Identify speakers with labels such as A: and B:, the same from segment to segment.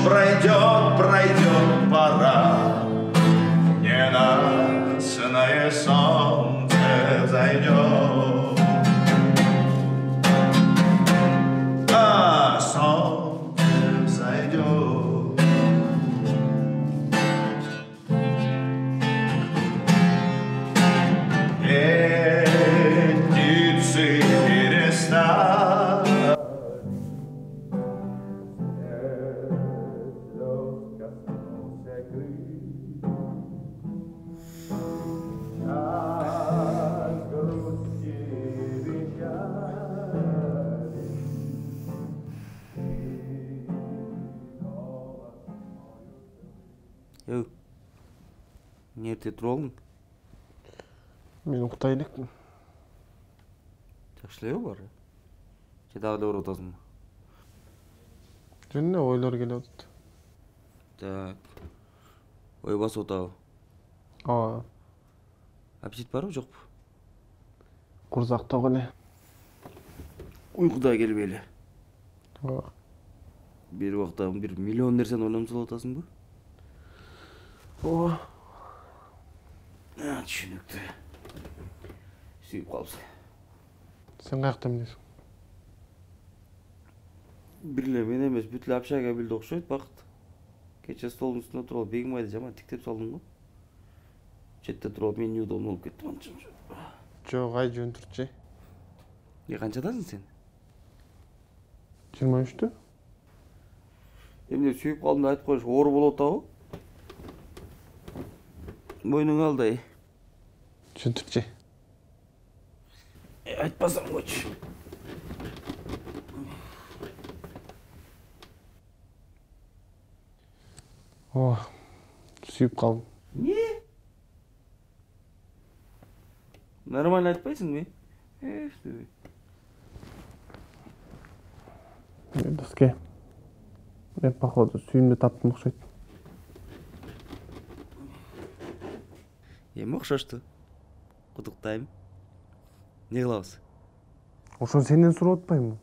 A: пройдет пора, ненастное солнце зайдет, а солнце зайдет. Птицы перестали.
B: Не ерте тұра алдың?
C: Мен ұйықтай элекпин.
B: Жакшылабы бар? Же дагы эле ооруп атасыңбы?
C: Жөн эле ойлор келип атат.
B: Так. Ой басып атабы?
C: Ооба.
B: Аппетит барбы, жокпу?
C: Курсакток эле.
B: Уйку да келбей эле.
C: Ооба.
B: Бир убакта бир миллион нерсени ойлонуп салып атасыңбы?
C: Ооба.
B: Түшүнүктүү. Сүйүп калыпсың.
C: Сен каякта эмнесиң?
B: Бир эле мен эмес, бүт эле общага билди окшойт Бакыт. Кече столдун үстүндө туруп алып Бегимайды жаман тиктеп салдым го. Четте туруп алып мен неудобно болуп кеттим анча.
C: Жок, ай жөн турчу.
B: Канчадасың сен?
C: 23-тө.
B: Эмне сүйүп калдым деп айтып коюш оор болуп атабы? Мойнуң алдай.
C: Жөн турчу.
B: Айтпасам койчу.
C: Ооба. Сүйүп калдым.
B: Не? Нормально айтпайсыңбы?
C: Доске. Мен походу сүйүмдү таптым окшойт.
B: Эми окшошту. Куттуктайм. Не кылабыз?
C: Ошо сенден сурап атпаймынбы?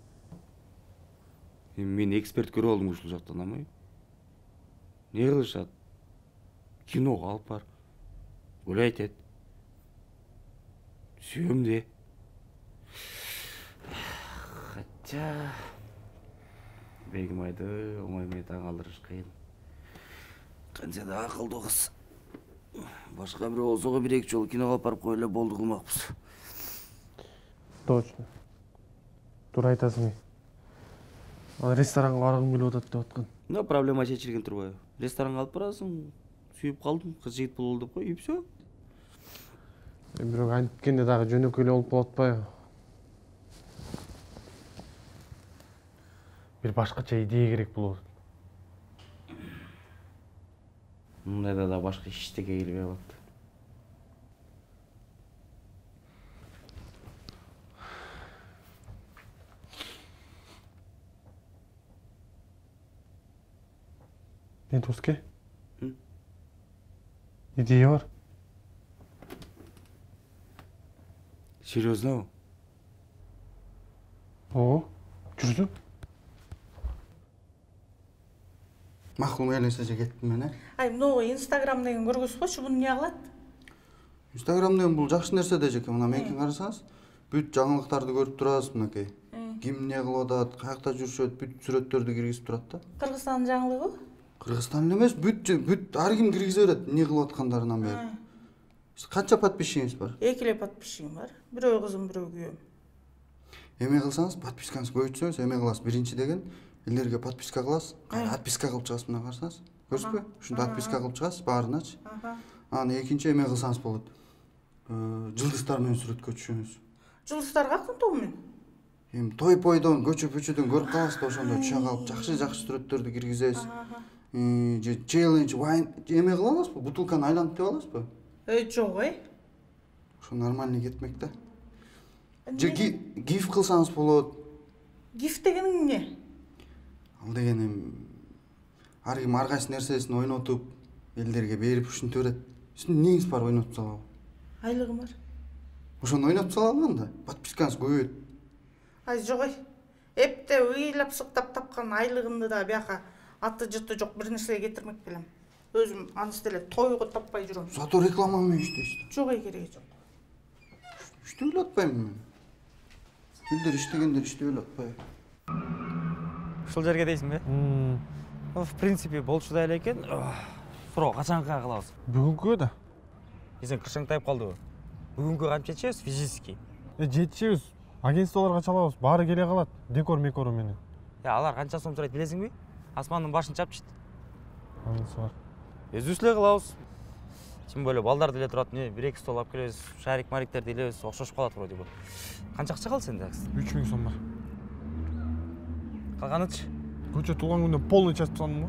B: Мен эксперт көрүп алдым ушул жактан амай. Не кылышат? Киного алып бар. Өле айтет. Сүйөм де. Хотя Бегимайды оңой менен таң калтырыш кыйын. Канча да акылдуу кыз. Башка бирөө болсо бир-эки жолу киного алып барып коюп эле болду кылмакпыз.
C: Точно. Туура айтасың. Ресторанга баргым келип атат деп аткан.
B: Но проблема чечилген турбайбы? Ресторанга алып барасың, сүйүп калдым, кыз жигит бололу деп кой, и всё.
C: Бирок антикенде дагы жөнөкөй эле болуп калып атпайбы? Бир башкача идея керек болот.
B: Мындайда да башка эчтеке келбей калат.
C: Не, Доске? Идея бар.
B: Серьезно?
C: О, жүрсүң?
D: Макул мейлесе же кеттим мен,
E: Ай, могу Инстаграм деген көргөзбөчү, буну эмне кылат?
D: Инстаграм деген бул жакшы нерсе да жеке. Мына меники карасаңыз, бүт жаңылыктарды көрүп турасыз мынакей. Ким эмне кылып атат, каякта жүрүшөт, бүт сүрөттөрдү киргизип турат да.
E: Кыргызстандын жаңылыгы?
D: Кыргызстан эмес, бүт ар ким киргизе берет, эмне кылып аткандарынан бери. Канча подписчигиңиз бар?
E: 2 эле подписчигим бар. Бирөө кызым, бирөө күйөөм.
D: Эме кылсаңыз, подпискаңызды көбөйтсөңүз, эме кыласыз. Биринчи деген элдерге подписка кыласыз, кайра отписка кылып чыгасыз, мына карасаңыз. Көрсүзбү? Ушунда отписка кылып чыгасыз, баарыначы. Анан экинчи эме кылсаңыз болот. Жылдыздар менен сүрөткө түшүңүз.
E: Жылдыздар кактын тобу менен?
D: Эми той-пойдон, көчө-пөчөдөн көрүп каласыз да, ошондо түшө калып, жакшы сүрөттөрдү киргизесиз. Же челлендж, вайн, эме кыла аласызбы? Бутылканы айлантып деп аласызбы?
E: Жок,
D: Ошо нормальный кетмек да. Же гиф кылсаңыз болот.
E: Гиф деген эмне?
D: Ал деген ар ким ар кайсы нерсесин ойнотуп, элдерге берип ушинтип берет. Сиздин эмнеңиз бар ойнотуп салабы?
E: Айлыгым бар.
D: Ошону ойнотуп салалы анда. Подпискаңыз көбөйөт.
E: Ай, жок. Эпте ыйлап сыктап тапкан айлыгымды да бияка Аты жыты жоқ бір нәрсеге кетірмек белем. Өзім анысы деле тойға таппай жүрөм.
D: Зато рекламамен иштейсиз.
E: Жоқ керегі жоқ.
D: Иштей элатпайм мен. Элдер иштегендер иштей элатпайбы?
B: Ушул жерге дейсиңби? В принципе, болчудай эле экен. Суроо качанга кылабыз?
C: Бүгүнкүгө да.
B: Сен кыршың тайып калдыбы? Бүгүнкү канча чечебиз физически?
C: Жетишебиз. Агентстволорго чалабыз. Баары келе калат. Декор мекору менен.
B: Алар канча сом сурайт билесиңби? Асмандын башын чапчыт.
C: Анысы бар.
B: Өзүбүз эле кылабыз. Тем более балдар деле турат, бир-эки стол алып келебиз, шарик-мариктер делебиз, окшошуп калат вроде бы. Канча акча калды сенде?
C: 3000 сом бар.
B: Калганычы?
C: Көчө туулган күндө полный час сандым го.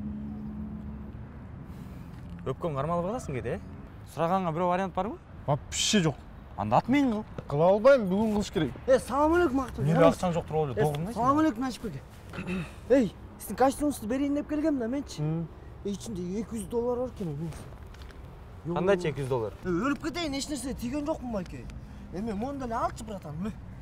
B: Өпкөн кармалып каласың кеде, Сураганга бирөө вариант барбы?
C: Вообще жок.
B: Анда ат менен кыл.
C: Кыла албайм, бүгүн кылыш керек.
F: Салам алейкум Мактуб.
B: Менде акчаң жок туруп эле догурмайсың.
F: Салам алейкум Начипбек. Сиздин костюмуңузду берейин деп келгем да менчи. Ичинде $200 бар экен.
B: Кандайча $200?
F: Өлүп кетейин, эч нерсе тийген жокмун байке. Эми мону эле алчы братан.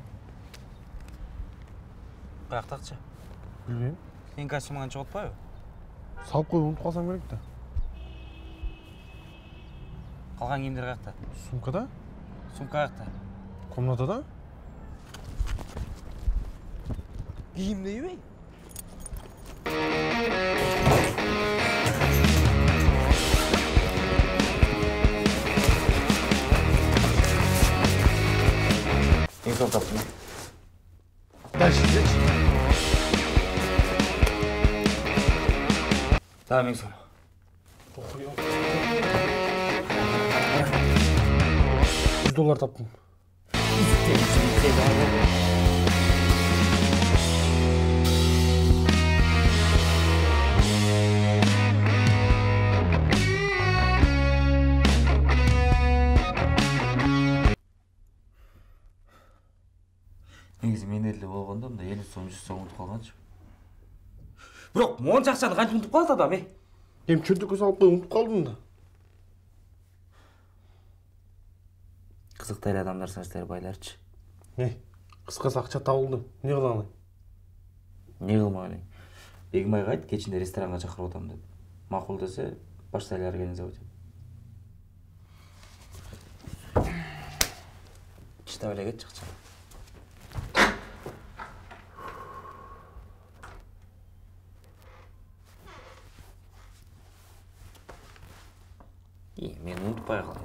B: Каякта акча?
C: Билбейм.
B: Сенин костюмуң анча отпайбы?
C: Салып коюп унутуп калсам керек да.
B: Калган кийимдер каякта?
C: Сумкада?
B: Сумка каякта?
C: Комнатада?
F: Кийим дейбей?
B: Эң сол таптым.
C: Дальше жечи.
B: Дагы 1000 сом.
C: $100 таптым.
B: Негизи менде деле болгондо мында 50 сом, 100 сом унутуп калганчы. Бирок монча акчаны канча унутуп калат адам,
C: Эми чөнтөккө салып коюп унутуп калдым да.
B: Кызыктай эле адамдар саштары байларчы.
C: Кыскасы акча табылды. Не кыла алайын?
B: Не кылмай элең. Бегимайга айт, кечинде ресторанга чакырып атам деп. Макул десе, баштай организовать ет. Чыдап эле кетчи акча. Мен унутпай калдым.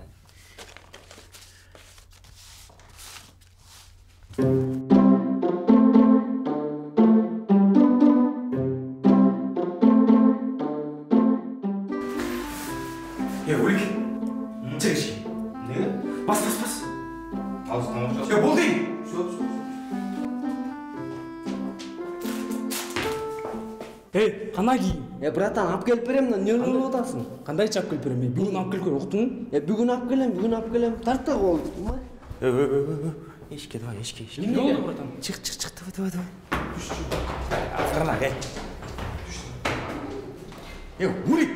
A: Улик, чекши.
D: Неге?
A: Бас.
D: Алыстан окшош.
A: Болды.
G: Кандай кийим?
F: Братан, алып келип берем да, эмне кылып атасың?
G: Кандайча алып келип берем? Бүгүн алып келип көр, уктуңбу?
F: Бүгүн алып келем. Тарта кол.
B: Эшикке давай, эшикке.
G: Эмне болду, братан?
B: Чык, давай. Акырынак,
A: Улик.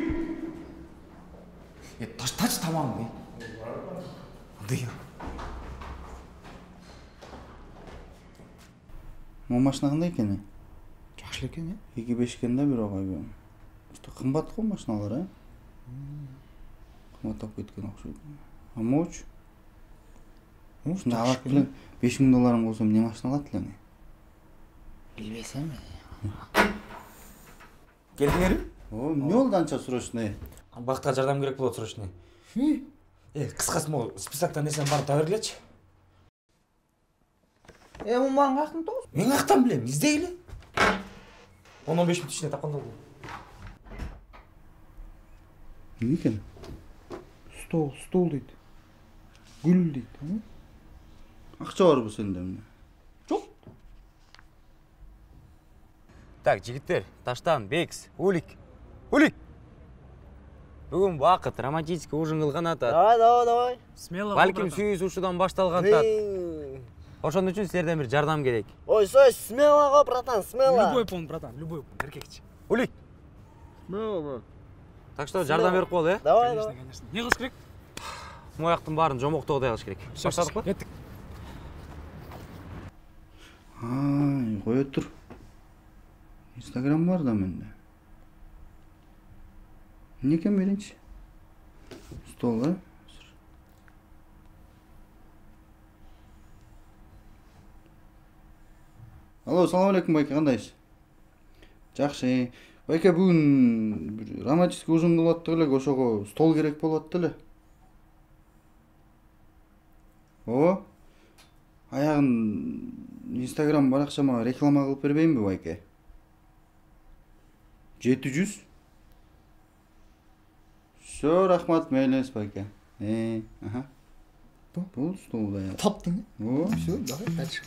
G: Тач тамам.
B: Андай.
D: Могу машина кандай экен?
G: Жакшы экен,
D: 2.5 экен да бирок айбы. Что кымбат го машиналар, Кымбаттап кеткен окшойт. Могуч? Ушунда алат белем. $5000 болсо эмне машина алат элең?
F: Билбесем.
B: Келдиңерби?
D: Эмне болду анча срочный?
B: Бактка жардам керек болот срочный. Кыскасы могу списоктон нерсени барып таба бергилечи.
F: Мун багын кактын тоз?
B: Мен каяктан билем, издегиле. 10-15 мүнөт ичинде тапкандай болду.
D: Эмне экен? Стол дейт. Гүл дейт, Акча барбы сенде эмне?
B: Жок. Так, жигиттер, Таштан, Бекс, Улик. Бүгүн бакыт, романтический ужин кылган атат.
F: Давай.
G: Смело.
B: Балким сүйүүсушудан башталган атат. Ошон үчүн силерден бир жардам керек.
F: Ой, смело го, братан, смело.
G: Любой пон, братан, любой пон, эркекчи.
B: Улик.
F: Смело.
B: Так что жардам берип кол,
F: Давай.
G: Конечно. Не кылыш керек?
B: Мояктын баарын жомоктогудай кылыш керек. Баштадыкпы?
G: Кеттик.
D: Кое тур. Instagram бар да менде. Эмне экен биринчи? Стол, а? Алло, салам алейкум, байке, кандайсыз? Жакшы. Байке, бүгүн бир романтический ужин болуп атты эле, ошого стол керек болуп атты эле. О, аягын Instagram баракчама реклама кылып бербейинби, байке? 700? Все, рахмат, мейлиңиз, байке. Ага. Бул стол да я.
G: Таптың.
D: О,
G: Все, давай дальше.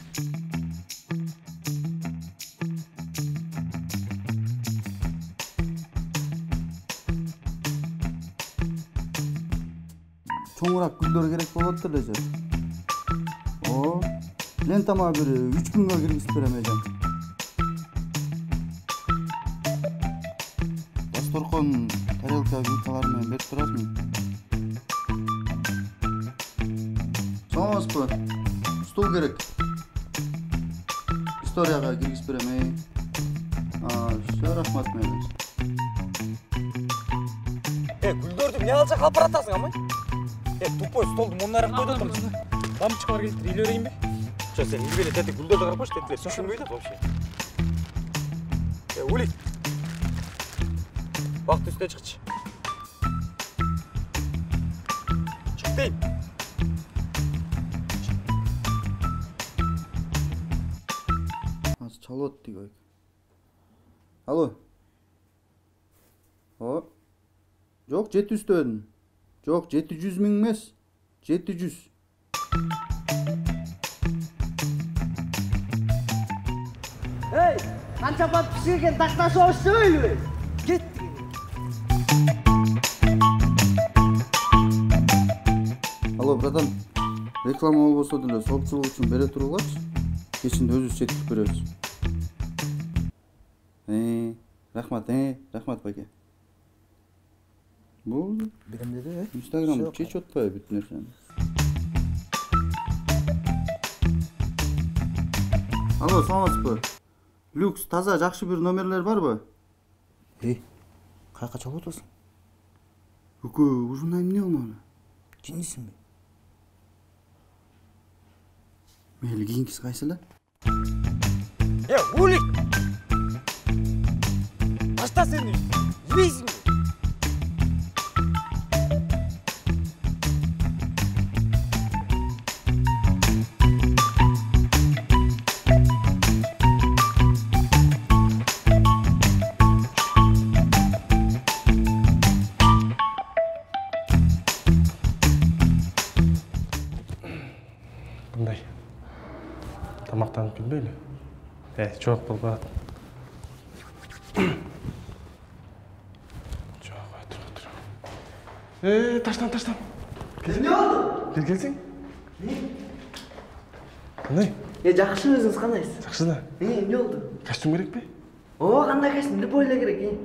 D: чоңураак гүлдөр керек болот эле же. О, лентама бир 3 күнгө киргизип берем эжем. Дасторкон, тарелка, вилкалар менен берип турасың. Саламатсызбы? Стол керек. Историяга киргизип берем. Все, рахмат, мейлиңиз.
G: Гүлдөрдү эмне алча калпыратасың, амай? Тупой столду монунайраак койду атамсың. Лампочка бар келиптир, иле берейинби? Жо, сен илбеле тети гүлдөрдү карапкойчу, тетилер түшүнбөйт атат вообще. Улик. Бакыт үстүнө чыкчы. Чык дейм.
D: Азыр чалып атты койк. Алло. О. Жок, 700 дедим. Жок, 700 миң эмес. 700.
F: Эй, канча подписчик экен такташып алышпайлыбы? Кет.
D: Алло, братан. Реклама болбосо деле соопчулук үчүн бере тургулачы. Кечинде өзүбүз жеткирип беребиз. Рахмат, рахмат байке. Бул
F: Берем деди,
D: Instagram чечип атпайбы бүт нерсени. Алло, саламатсызбы? Люкс, таза, жакшы бир номерлер барбы?
F: Каяка чалып атасың?
D: Өкө, ужунай эмне болмады?
F: Жиндисиңби?
D: Мейли, кийинкиси кайсы эле?
G: Улик! Башта сени, жибейсиңби?
C: Кандай? Тамактанып келбейли? Жок болбойт. Жок, отур. Таштан.
F: Эмне болду?
C: Келсең? Кандай?
F: Жакшы, өзүңүз кандайсыз?
C: Жакшы да.
F: Эмне болду?
C: Костюм керекпи?
F: О, кандай костюм? Любой эле керек,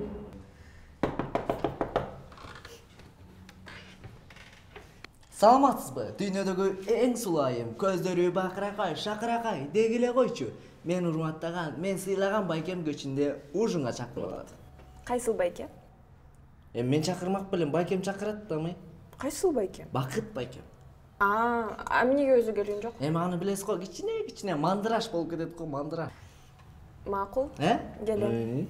F: Саламатсызбы? Дүйнөдөгү эң сулуу айым, көздөрү бакыракай, шакыракай дегиле койчу. Мен урматтаган, мен сыйлаган байкем көчүндө ужинга чакырып атат.
H: Кайсыл байке?
F: Мен чакырмак белем, байкем чакырат да май.
H: Кайсыл байке?
F: Бакыт байкем.
H: Эмнеге өзү келген жок?
F: Аны билесиз го, кичине мандыраш болуп кетет го, мандыраш.
H: Макул. Келем.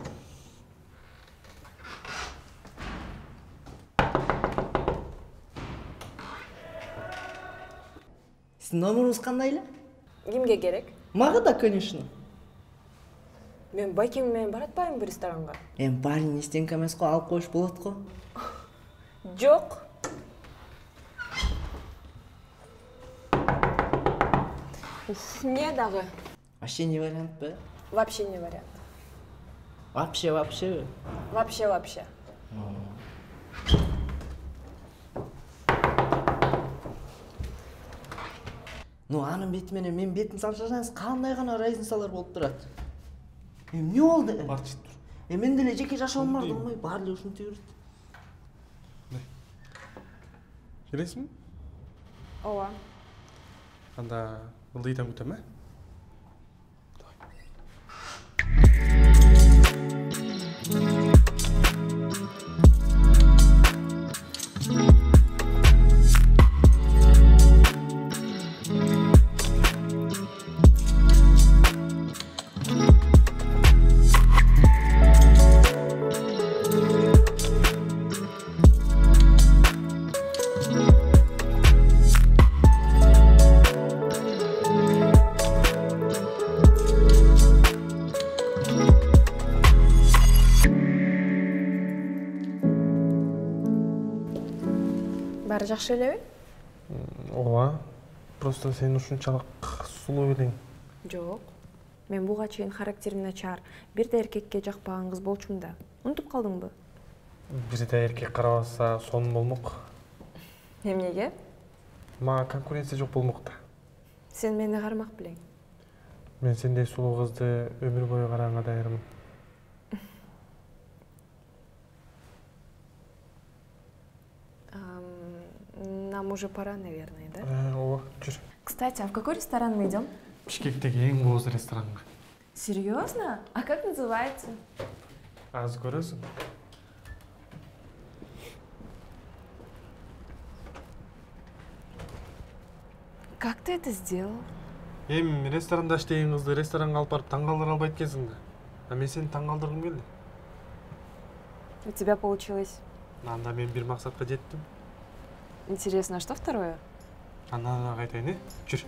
F: Сиздин номеруңуз кандай эле?
H: Кимге керек?
F: Мага да, конечно.
H: Мен байкем менен баратпаймынбы ресторанга?
F: Парень эстенке эмес го, алып коюш болот го.
H: Жок. Не дагы?
F: Вообще не вариант бе?
H: Вообще не вариант.
F: Вообще.
H: Вообще.
F: Анын бети менен мен бетин салышсаңыз кандай гана разницалар болуп турат. Эмне болду?
C: Бар чет тур.
F: Мен деле жеке жашоом бар болмой, баары эле ушинте берет.
C: Келесиңби?
H: Ооба.
C: Анда ылдыйдан күтөм,
H: Баары жакшы элеби?
C: Ооба. Просто сен ушунчалык сулуу элең.
H: Жок. Мен буга чейин характерим начар, бир да эркекке жакпаган кыз болчумун да. Унутуп калдыңбы?
C: Бир да эркек карабаса сонун болмок.
H: Эмнеге?
C: Мага конкуренция жок болмок да.
H: Сен мени кармак белең.
C: Мен сендей сулуу кызды өмүр бою караганга даярмын.
H: Нам уже пора, наверное, да?
C: Ооба, жүр.
H: Кстати, а в какой ресторан мы идем?
C: Бишкектеги эң бооз ресторанга.
H: Серьезно? А как называется?
C: Азыр көрөсүң.
H: Как ты это сделал?
C: Эми ресторанда иштеген кызды ресторанга алып барып таң калтыра албайт экенсиң да. А мен сени таң калтыргым келди.
H: У тебя получилось.
C: Анда мен бир максатка жеттим.
H: Интересно, а что второе?
C: Андан ары айтайын, жүр.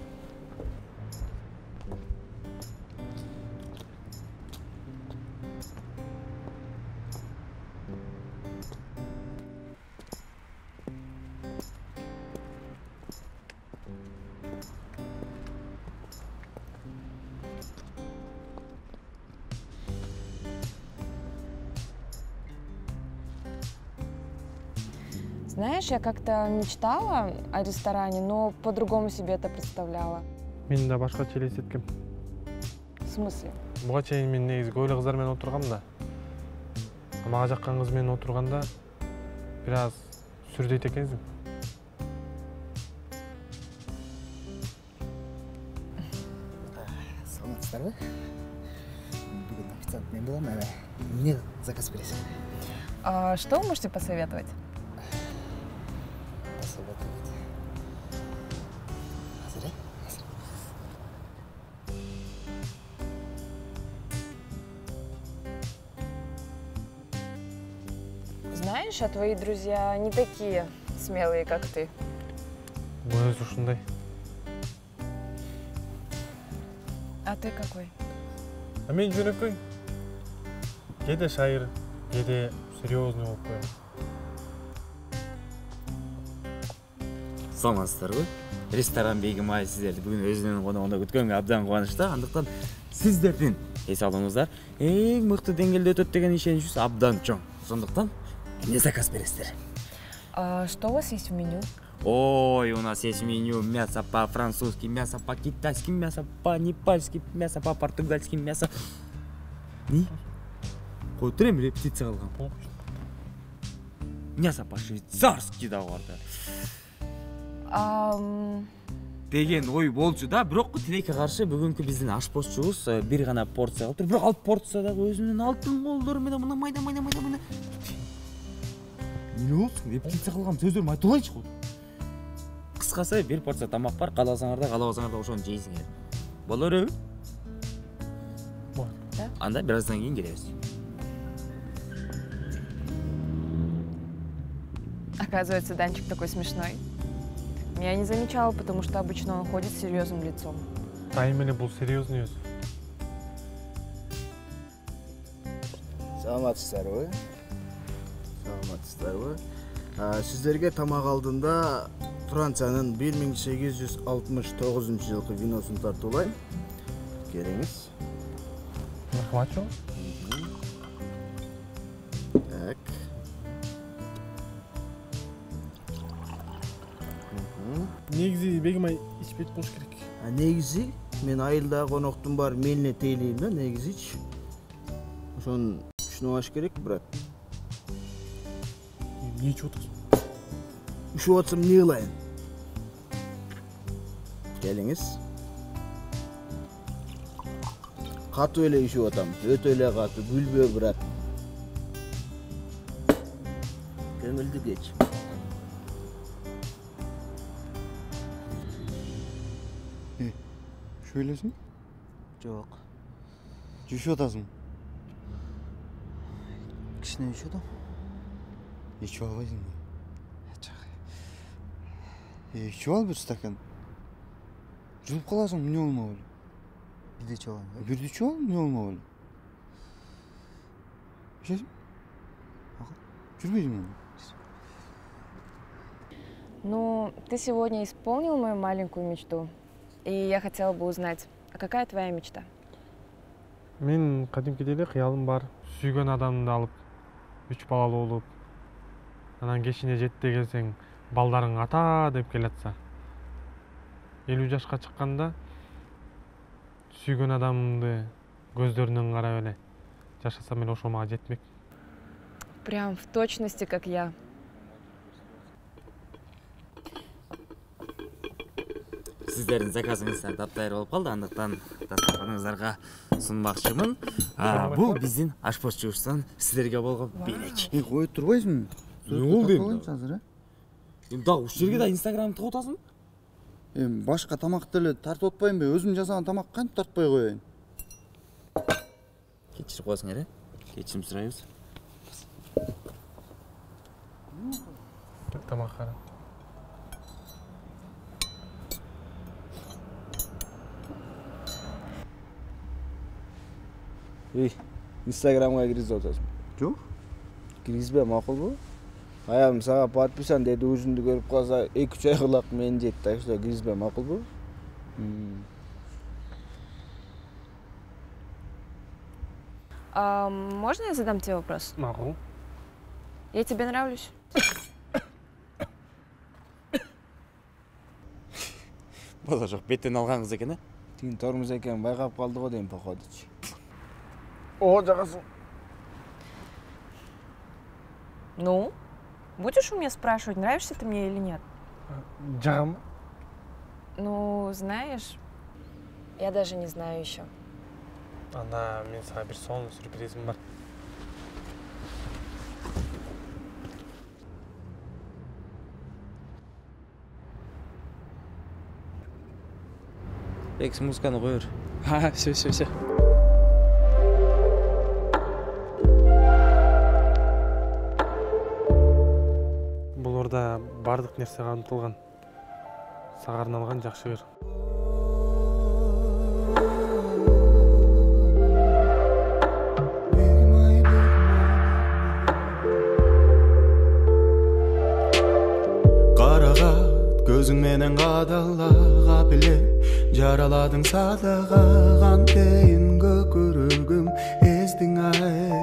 H: Знаешь, я как-то мечтала о ресторане, но по-другому себе это представляла.
C: Мен да башкача элестеткем.
H: В смысле?
C: Буга чейин мен негизи көп эле кыздар менен отургам да. Мага жаккан кыз менен отурганда бир аз сүрдөйт экенсиң.
F: Саламатсыздарбы? Бүгүн официант мен болом, эмне заказ бересиз?
H: Что вы можете посоветовать? Знаешь, а твои друзья не такие смелые, как ты.
C: Өзү ушундай.
H: А ты какой?
C: А мен жөнөкөй. Кээде шайыр, кээде серьезный болуп коем.
G: Саламатсыздарбы? Ресторан Бегим ай сиздерди бүгүн өзүнүн коногунда күткөнгө абдан кубанычта. Андыктан сиздердин эс алууңуздар эң мыкты деңгээлде өтөт деген ишеничибиз абдан чоң. Сондуктан эмне заказ бересиздер?
H: Что у вас есть в меню?
G: Ой, у нас есть меню: мясо по-французски, мясо по-китайски, мясо по-непальски, мясо по-португальски, мясо... Не? Кой турем, репетиция кылгам. Мясо по-швейцарски да бар да. Деген ой болчу да, бирок тилекке каршы бүгүнкү биздин ашпозчубуз бир гана порция кылыптыр. Бирок алып порция дагы өзүнүн алтын колдору менен мына майда. Эмне болду? Репетиция кылгам, сөздөрүмү айтып алайынчы го. Кыскасы бир порция тамак бар, кааласаңар да, каалабасаңар да ошону жейсиңер. Боло береби?
C: Болот.
G: Анда бир аздан кийин келебиз.
H: Оказывается, Данчик такой смешной. Я не замечала, потому что обычно он ходит с серьезным лицом.
C: Айым эле бул серьезный өзү.
I: Саламатсыздарбы? Саламатсыздарбы? Сиздерге тамак алдында Франциянын 1869-жылкы виносун тартуулайм. Келиңиз.
C: Рахмат жок.
I: Так.
C: Негизи Бегим ай ичпейт болуш керек.
I: Негизи мен айылда коноктун бар мелине тейлейм да, негизичи. Ошону түшүнүп алыш керек, брат.
C: Эмне ичип атасың?
I: Ушуп атсам эмне кылайын? Келиңиз. Катуу эле ичип атам, өтө эле катуу, күлбө, брат. Көңүлдү кеч.
D: Şöylesin.
I: Жок.
D: Düşüyor atasın.
I: Кичине ичип атам.
D: İçi albaysın mı? İçi al bir stakan. Жүрүп каласың, эмне болмок эле?
I: Бирде ичип алам.
D: Бирди ичип ал, эмне болмок эле? Ишесиң? Жүрбөйсүңбү?
H: Ну, ты сегодня исполнил мою маленькую мечту. И я хотела бы узнать, а какая твоя мечта?
C: Мен кадимкидей эле кыялым бар. Сүйгөн адамымды алып, 3 балалуу болуп, анан кечине жетте келсең, балдарың ата деп келатса. 50 жашка чыкканда сүйгөн адамымды көздөрүнөн карап эле жашасам эле ошол мага жетмек.
H: Прям в точности, как я.
G: Сиздердин заказыңыздар дайыр болуп калды, андыктан дастарханыңыздарга сунмакчымын. Бул биздин ашпозчубуздан сиздерге болгон белек.
D: Кое турбайсыңбы?
G: Не болду эми?
D: Азыр,
G: Эми дагы ушул жерге да Инстаграмды тыгып атасың?
D: Эми башка тамакты эле тартып атпайынбы? Өзүм жасаган тамак кантип тартпай коеюн?
G: Кечирип коесуңар, кечирим сурайбыз.
C: Тамак кара.
I: Ey, Instagram'a kiriz otasın.
D: Жок.
I: Киргизбе, макулбу? Аягым сага подписан деди, өзүңдү көрүп калса 2-3 ай кылак мен дейт, так что киргизбе, макулбу?
H: Можно я задам тебе вопрос?
C: Могу.
H: Я тебе нравлюсь?
G: Бала жок, беттен алган кыз экен,
I: Тигин тормуз экен байкап калды го дейм, походучи.
C: О, жагасың.
H: Ну, будешь у меня спрашивать, нравишься ты мне или нет?
C: Жагам.
H: Ну, знаешь, я даже не знаю еще.
C: Анда мен сага бир сонун сюрпризим бар.
G: Экс музыканы коёр.
F: Все.
C: Бул орда бардык нерсе камтылган. Сага арналган жакшы ыр.
J: Карагат көзүң менен кадалага биле, жараладың садага кантейин көкүрөгүм эздиң ай.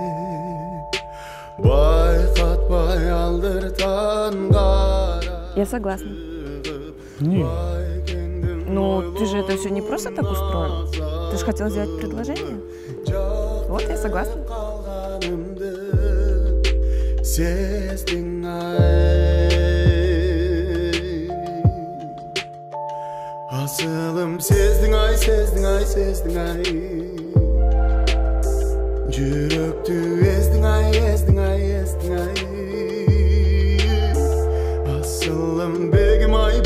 J: Байкатпай алдыртан кара.
H: Я согласна.
C: Не.
H: Ну, ты же это все не просто так устроил. Ты же хотел сделать предложение. Вот, я согласна.
J: Сездиң ай. Асылым сездиң ай. Жүрөктү эздиң ай. Asılım begim ay.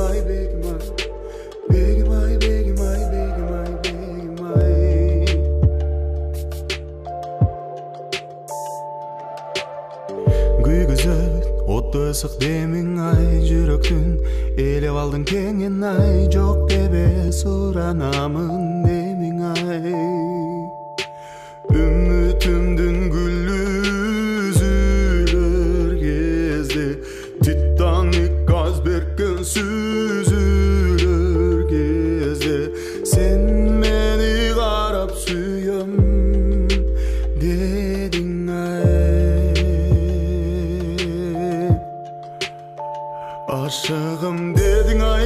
J: Güy güzel, ottu ısık deming ay. Жүрөктүн elep aldың kengin ay. Жок дебе суранамын демing ay. Үмүтүмдүн гүлү үзүлөр кезде, Titanic айсбергден сүзүлөр кезде, сен мени карап сүйөм дедиң ай. Ашыгым дедиң ай.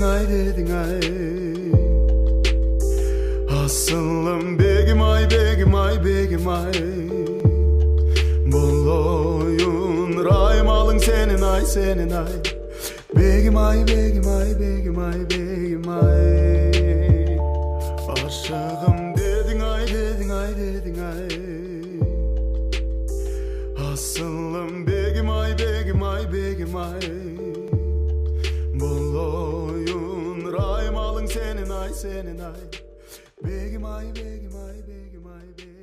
J: Asılım begim ay. Bul oyun raymalın senin ay. Begim ay. Aşığım dedin ay. Asılım begim ay. Bul oyun raymalın senin ay. Begim ay.